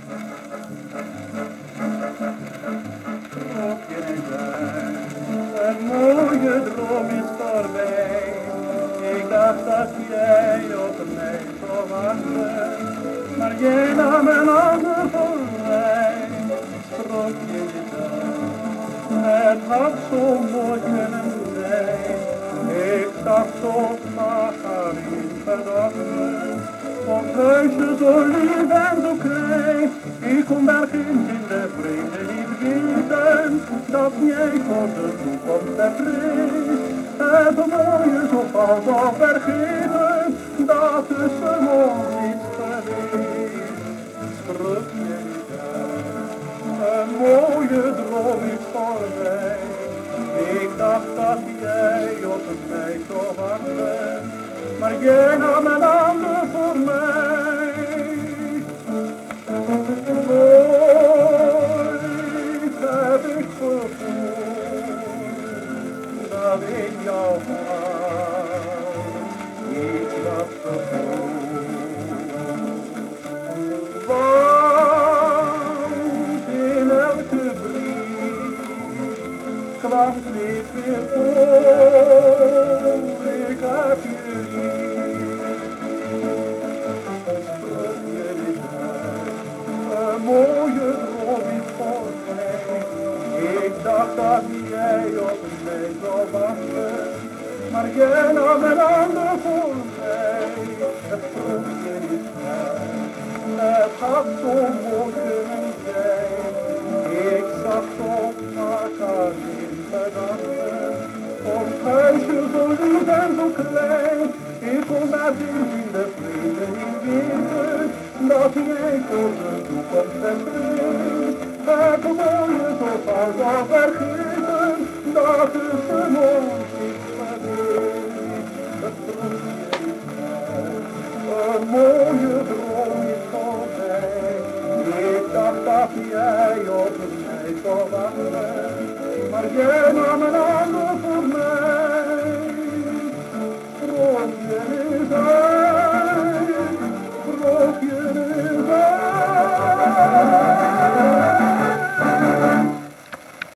Een mooie droom is voorbij. Ik dacht dat jij op mij zou wachten, maar jij nam een ander voor mij. Sprong je niet aan, het had zo mooi kunnen zijn. Ik zag zo graag haar in gedachten, ons huisje zo lief en zo klein. Ik kon daar geen in de vrede niet weten, dat jij voor de toekomst bevreesd. Het mooie zo vals al vergeten, dat tussen ons iets geweest. Spruk je niet uit, een mooie droom is voorbij. Ik dacht dat jij op mij zou wachten, maar jij nam een ander voor mij. Nooit heb ik gevoeld dat in jouw hart iets was gevoeld. Want in elke brief kwam dit weer voor, ik heb je lief. Sprong je niet uit, een mooie droom is voorbij. Ik dacht dat jij op mij zou wachten, maar jij nam een ander voor mij. Sprong je niet uit, het had zo mooi kunnen zijn. Ik zag zo vaak haar in gedachten, ons huisje zo lief en zo klein. Ik kon daar in de vrede niet weten, dat jij voor de toekomst bevreesd. Het mooie zo vals al vergeten, dat tussen ons iets geweest. Het droom je niet uit, een mooie droom is voorbij. Ik dacht dat jij op mij zou wachten, maar jij